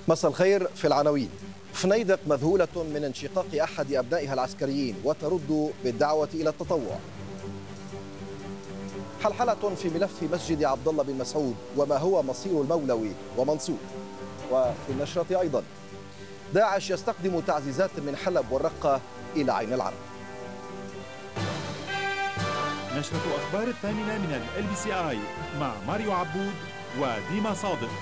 مساء الخير. في العناوين: فنيدق مذهولة من انشقاق أحد أبنائها العسكريين وترد بالدعوة إلى التطوع. حلحلة في ملف مسجد عبد الله بن مسعود وما هو مصير المولوي ومنصور. وفي النشرة أيضا: داعش يستخدم تعزيزات من حلب والرقة إلى عين العرب. نشرة أخبار الثامنة من LBCI مع ماريو عبود وديما صادق.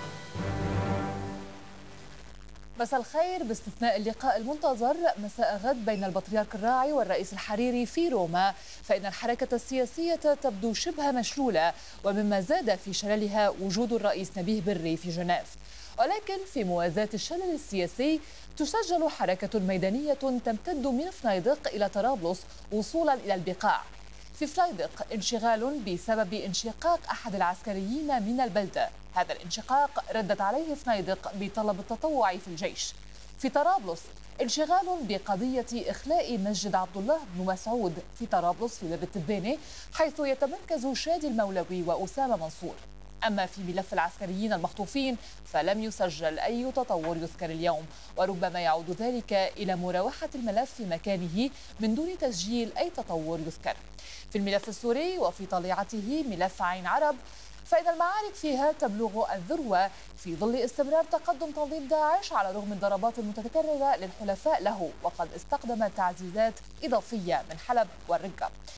مساء الخير. باستثناء اللقاء المنتظر مساء غد بين البطريرك الراعي والرئيس الحريري في روما، فإن الحركة السياسية تبدو شبه مشلولة، ومما زاد في شللها وجود الرئيس نبيه بري في جنيف. ولكن في موازاة الشلل السياسي تسجل حركة ميدانية تمتد من فنيدق إلى طرابلس وصولا إلى البقاع. في فنيدق انشغال بسبب انشقاق أحد العسكريين من البلدة. هذا الانشقاق ردت عليه فنيدق بطلب التطوع في الجيش. في طرابلس انشغال بقضية إخلاء مسجد عبد الله بن مسعود في طرابلس في باب التبانة، حيث يتمركز شادي المولوي وأسامة منصور. أما في ملف العسكريين المخطوفين فلم يسجل أي تطور يذكر اليوم، وربما يعود ذلك إلى مراوحة الملف في مكانه من دون تسجيل أي تطور يذكر. في الملف السوري وفي طليعته ملف عين عرب، فإن المعارك فيها تبلغ الذروة في ظل استمرار تقدم تنظيم داعش على رغم الضربات المتكررة للحلفاء له، وقد استخدم تعزيزات إضافية من حلب والرقة.